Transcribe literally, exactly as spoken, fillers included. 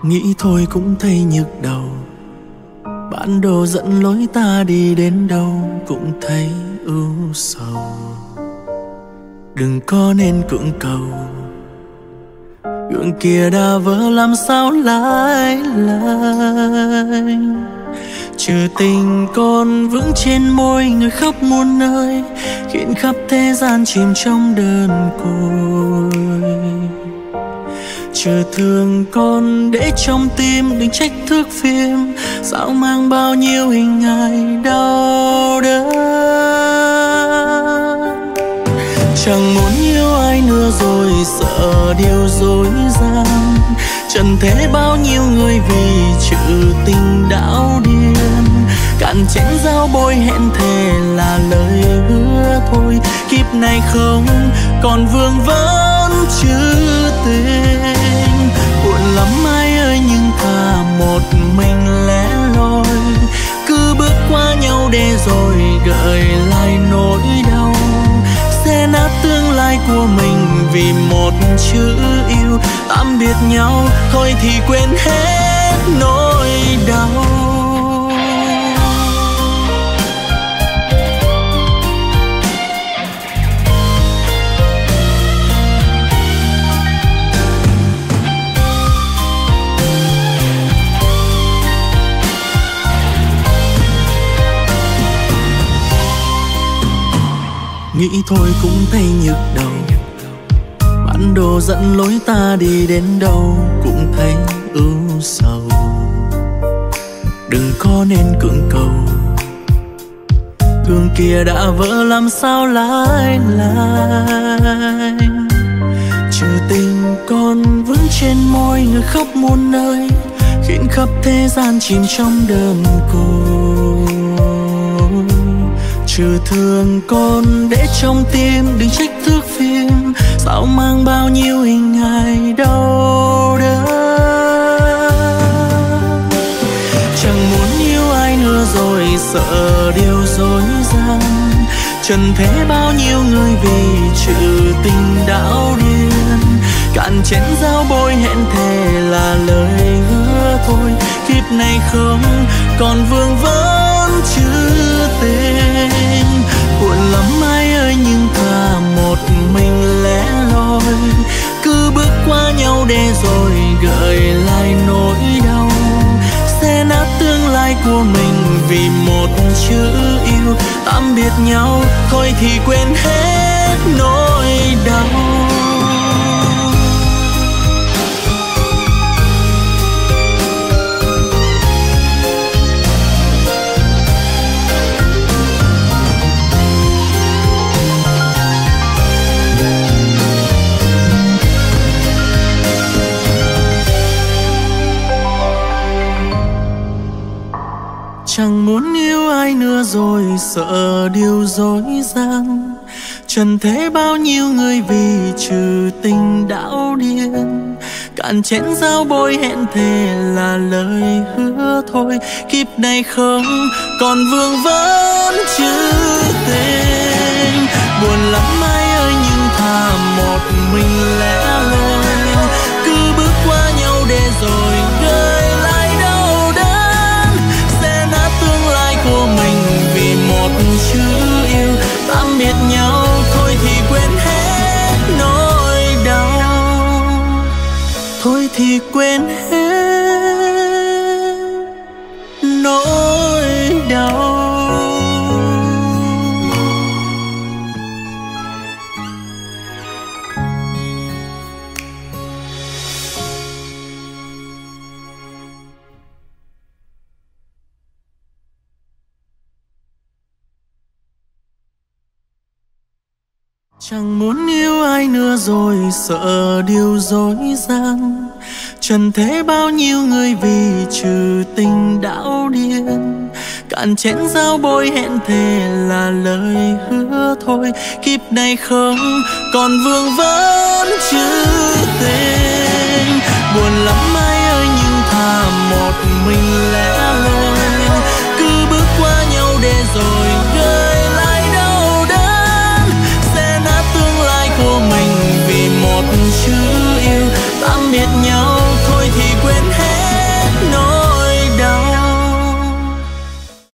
Nghĩ thôi cũng thấy nhức đầu, bản đồ dẫn lối ta đi đến đâu cũng thấy ưu sầu. Đừng có nên cưỡng cầu, gương kia đã vỡ làm sao lái lại. Trừ tình còn vững trên môi người khóc muôn nơi, khiến khắp thế gian chìm trong đơn côi. Trừ thương còn để trong tim, đừng trách thước phim sao mang bao nhiêu hình hài đau đớn. Chẳng muốn yêu ai nữa rồi, sợ điều dối gian. Trần thế bao nhiêu người vì chữ tình đảo điên, cạn chén dao bôi hẹn thề là lời hứa thôi. Kiếp này không còn vương vấn chữ tình, buồn lắm ai ơi nhưng thà một mình lẻ loi. Cứ bước qua nhau để rồi gợi lại nỗi đau, xé nát tương lai của mình vì một chữ yêu. Tạm biệt nhau thôi thì quên hết nỗi đau. Nghĩ thôi cũng thấy nhức đầu, bản đồ dẫn lối ta đi đến đâu cũng thấy ưu sầu. Đừng có nên cưỡng cầu, gương kia đã vỡ làm sao lái lại. Trừ tình còn vững trên môi người khóc muôn nơi, khiến khắp thế gian chìm trong đơn côi. Trừ thương còn để trong tim, đừng trách thước phim sao mang bao nhiêu hình hài đau đớn. Chẳng muốn yêu ai nữa rồi, sợ điều dối gian. Trần thế bao nhiêu người vì chữ tình đảo điên, cạn chén dao bôi hẹn thề là lời hứa thôi. Kiếp này không còn vương vấn chữ tình, buồn lắm ai ơi nhưng thà một mình lẻ loi. Cứ bước qua nhau để rồi gợi lại nỗi đau, xé nát tương lai của mình vì một chữ yêu. Tạm biệt nhau thôi thì quên hết nỗi đau. Chẳng muốn yêu ai nữa rồi, sợ điều dối gian. Trần thế bao nhiêu người vì trừ tình đảo điên, cạn chén dao bôi hẹn thề là lời hứa thôi. Kiếp này không còn vương vấn chữ tình, buồn lắm ai ơi nhưng thà một mình lẻ loi. Cứ bước qua nhau để rồi gợi lại đau đớn, xé nát tương lai của mình vì một chữ yêu. Tạm biệt nhau thôi thì quên hết nỗi đau, thôi thì quên hết nỗi đau. Chẳng muốn yêu ai nữa rồi, sợ điều dối gian. Trần thế bao nhiêu người vì trừ tình đảo điên, cạn chén dao bôi hẹn thề là lời hứa thôi. Kiếp này không còn vương vấn chữ tình, buồn lắm ai ơi nhưng thà một mình lẻ